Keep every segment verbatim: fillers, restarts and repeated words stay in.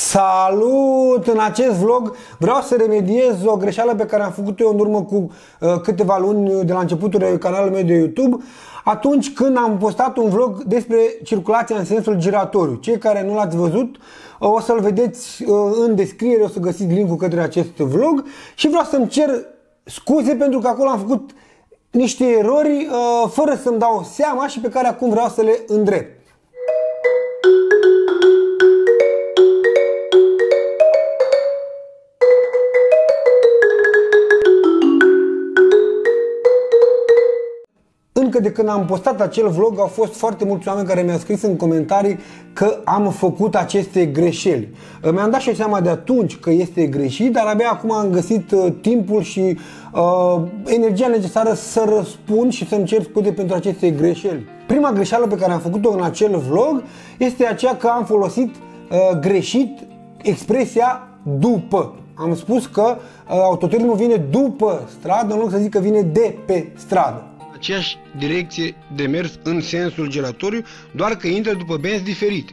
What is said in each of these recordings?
Salut! În acest vlog vreau să remediez o greșeală pe care am făcut-o eu în urmă cu uh, câteva luni de la începutul canalului meu de YouTube, atunci când am postat un vlog despre circulația în sensul giratoriu. Cei care nu l-ați văzut uh, o să-l vedeți uh, în descriere, o să găsiți link-ul către acest vlog și vreau să-mi cer scuze pentru că acolo am făcut niște erori uh, fără să-mi dau seama și pe care acum vreau să le îndrept. Încă de când am postat acel vlog au fost foarte mulți oameni care mi-au scris în comentarii că am făcut aceste greșeli. Mi-am dat și seama de atunci că este greșit, dar abia acum am găsit uh, timpul și uh, energia necesară să răspund și să-mi cer scuze pentru aceste greșeli. Prima greșeală pe care am făcut-o în acel vlog este aceea că am folosit uh, greșit expresia după. Am spus că uh, autoturismul vine după stradă în loc să zic că vine de pe stradă. Aceeași direcție de mers în sensul giratoriu, doar că intră după benzi diferite.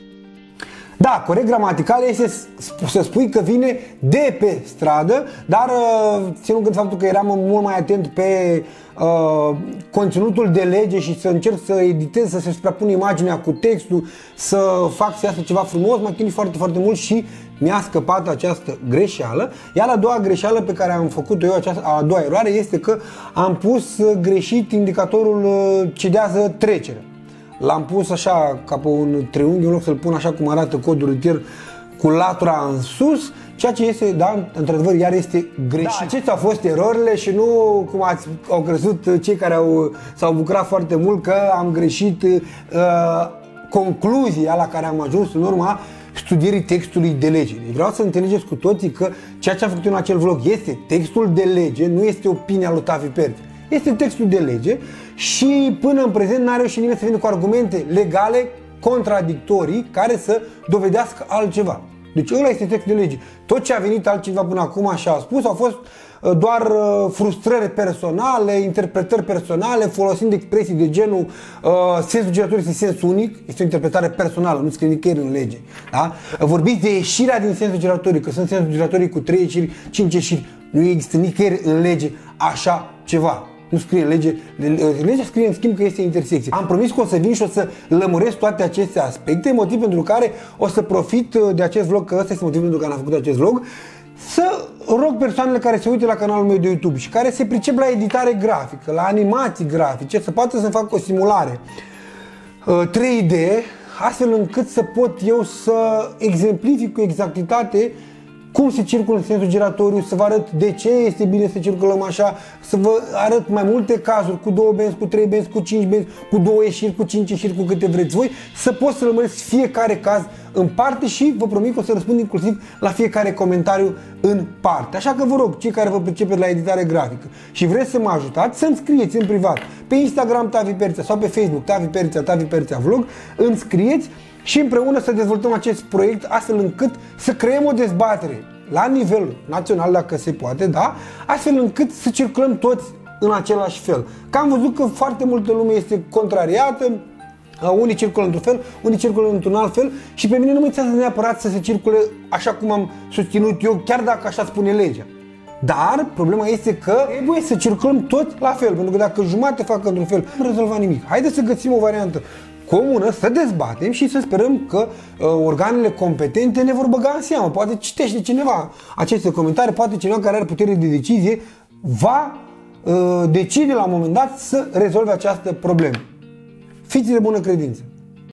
Da, corect gramatical este să spui că vine de pe stradă, dar ținând cont faptul că eram mult mai atent pe uh, conținutul de lege și să încerc să editez, să se suprapun imaginea cu textul, să fac să iasă ceva frumos, m-a chinuit foarte, foarte mult și mi-a scăpat această greșeală. Iar a doua greșeală pe care am făcut-o eu, această, a doua eroare, este că am pus greșit indicatorul cedează trecerea. L-am pus așa ca pe un triunghi, în loc să-l pun așa cum arată codul rutier cu latura în sus, ceea ce este, da, într-adevăr, iar este greșit. Da, acestea au fost erorile și nu cum ați, au crezut cei care au, s-au bucurat foarte mult că am greșit uh, concluzia la care am ajuns în urma studierii textului de lege. Vreau să înțelegeți cu toții că ceea ce am făcut în acel vlog este textul de lege, nu este opinia lui Tavi Perțea. Este textul de lege și până în prezent n-a reușit nimeni să vină cu argumente legale contradictorii care să dovedească altceva. Deci ăla este textul de lege. Tot ce a venit altceva până acum și a spus au fost doar frustrări personale, interpretări personale, folosind expresii de genul uh, sensul giratoriu este sens unic, este o interpretare personală, nu scrie nicăieri în lege. Da? Vorbiți de ieșirea din sensul giratoriu, că sunt sensul giratorii cu trei ieșiri, cinci ieșiri. Nu există nicăieri în lege așa ceva. Nu scrie în lege, legea scrie în schimb că este intersecție. Am promis că o să vin și o să lămuresc toate aceste aspecte, motiv pentru care o să profit de acest vlog, că ăsta este motivul pentru care am făcut acest vlog, să rog persoanele care se uită la canalul meu de YouTube și care se pricep la editare grafică, la animații grafice, să poată să fac o simulare trei D, astfel încât să pot eu să exemplific cu exactitate cum se circulă în sensul giratoriu, să vă arăt de ce este bine să circulăm așa, să vă arăt mai multe cazuri, cu două benzi, cu trei benzi, cu cinci benzi, cu două ieșiri, cu cinci ieșiri, cu câte vreți voi, să pot să lămuresc fiecare caz în parte și vă promit că o să răspund inclusiv la fiecare comentariu în parte. Așa că vă rog, cei care vă pricepeți la editare grafică și vreți să mă ajutați, să-mi scrieți în privat pe Instagram Tavi Perțea sau pe Facebook Tavi Perțea, Tavi Perțea Vlog, îmi scrieți și împreună să dezvoltăm acest proiect astfel încât să creăm o dezbatere la nivel național, dacă se poate, da? Astfel încât să circulăm toți în același fel. Că am văzut că foarte multă lume este contrariată, unii circulă într-un fel, unii circulă într-un alt fel și pe mine nu mă interesează neapărat să se circule așa cum am susținut eu, chiar dacă așa spune legea. Dar problema este că trebuie să circulăm toți la fel, pentru că dacă jumate fac într-un fel, nu rezolva nimic. Haideți să găsim o variantă comună, să dezbatem și să sperăm că uh, organele competente ne vor băga în seamă. Poate citește cineva aceste comentarii, poate cineva care are putere de decizie va uh, decide la un moment dat să rezolve această problemă. Fiți de bună credință!